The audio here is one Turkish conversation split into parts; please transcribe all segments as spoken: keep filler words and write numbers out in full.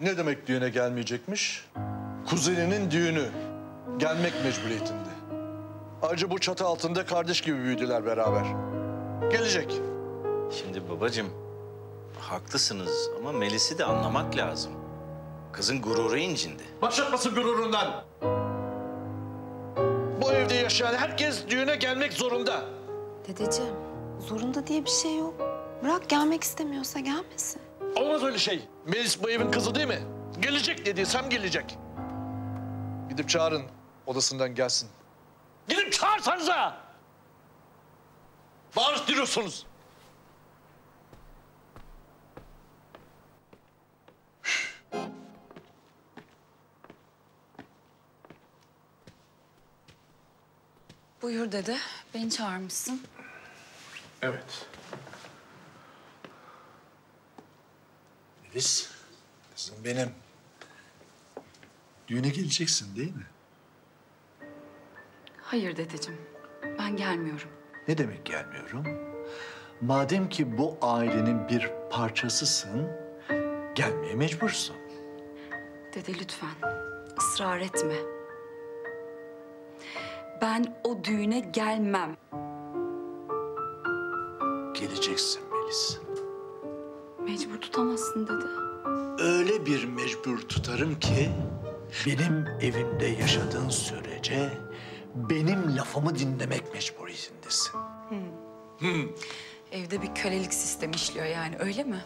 Ne demek düğüne gelmeyecekmiş? Kuzeninin düğünü. Gelmek mecburiyetinde. Ayrıca bu çatı altında kardeş gibi büyüdüler beraber. Gelecek. Şimdi babacığım, haklısınız ama Melis'i de anlamak lazım. Kızın gururu incindi. Başlatmasın gururundan. Bu evde yaşayan herkes düğüne gelmek zorunda. Dedeciğim, zorunda diye bir şey yok. Bırak, gelmek istemiyorsa gelmesin. Olmaz öyle şey. Melis bu evin kızı değil mi? Gelecek dediysem gelecek. Gidip çağırın, odasından gelsin. Gidip çağırsanıza! Bağırtıyorsunuz. Buyur dede, beni çağırmışsın. Evet. Melis, kızım benim. Düğüne geleceksin değil mi? Hayır dedeciğim, ben gelmiyorum. Ne demek gelmiyorum? Madem ki bu ailenin bir parçasısın, gelmeye mecbursun. Dede lütfen, ısrar etme. Ben o düğüne gelmem. Geleceksin Melis. Mecbur tutamazsın dede. Öyle bir mecbur tutarım ki benim evimde yaşadığın sürece benim lafımı dinlemek mecburiyetindesin. Evde bir kölelik sistemi işliyor yani, öyle mi?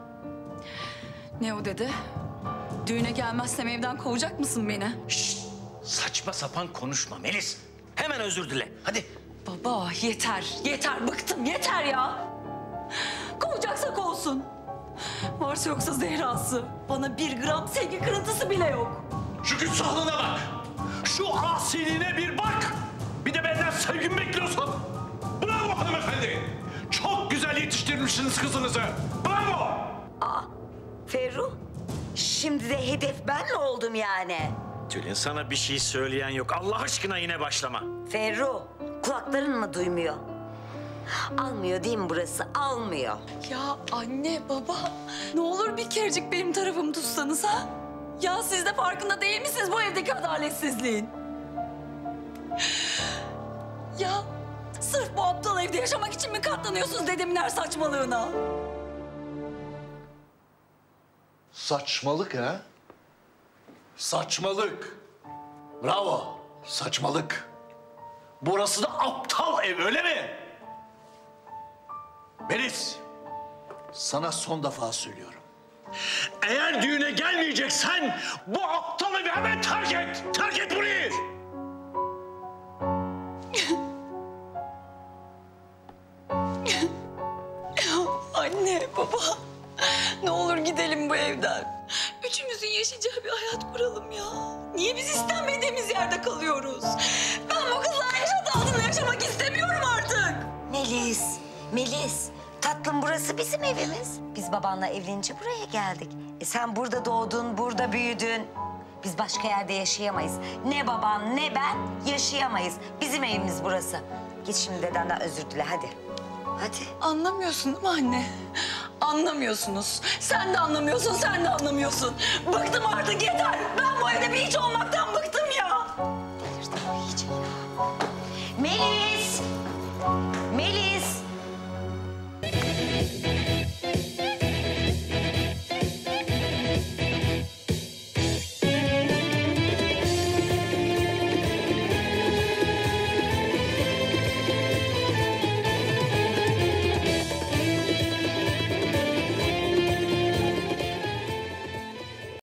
Ne o dede? Düğüne gelmezsem evden kovacak mısın beni? Şşt! Saçma sapan konuşma Melis. Hemen özür dile. Hadi. Baba yeter, yeter. Bıktım, yeter ya. Kovacaksa kovsun. Varsa yoksa Zehra'sı. Bana bir gram sevgi kırıntısı bile yok. Şu güç sağlığına bak. Şu asiliğine bir bak. Bir de benden sevgi mi bekliyorsun? Bravo hanımefendi. Çok güzel yetiştirmişsiniz kızınızı. Bravo. Aa, Ferruh, şimdi de hedef ben mi oldum yani? Tülin, sana bir şey söyleyen yok. Allah aşkına yine başlama. Ferruh, kulakların mı duymuyor? Almıyor değil mi burası? Almıyor. Ya anne, baba, ne olur bir kerecik benim tarafımı tutsanız ha? Ya siz de farkında değil misiniz bu evdeki adaletsizliğin? Ya sırf bu aptal evde yaşamak için mi katlanıyorsunuz dedemin her saçmalığına? Saçmalık ha? Saçmalık. Bravo. Saçmalık. Burası da aptal ev, öyle mi? Melis, sana son defa söylüyorum. Eğer düğüne gelmeyeceksen bu aptal evi hemen terk et. Terk et burayı. Anne, baba, ne olur gidelim bu evden. Üçümüzün yaşayacağı bir hayat kuralım ya. Niye biz istenmediğimiz yerde kalıyoruz? Ben bu kızla aynı çatı altında yaşamak istemiyorum artık. Melis, Melis, tatlım burası bizim evimiz. Biz babanla evlenince buraya geldik. E sen burada doğdun, burada büyüdün. Biz başka yerde yaşayamayız. Ne baban ne ben yaşayamayız. Bizim evimiz burası. Git şimdi dedenden özür dile hadi. Hadi. Anlamıyorsun değil mi anne? Anlamıyorsunuz. Sen de anlamıyorsun, sen de anlamıyorsun. Bıktım artık, yeter. Ben bu evde bir hiç olmaktan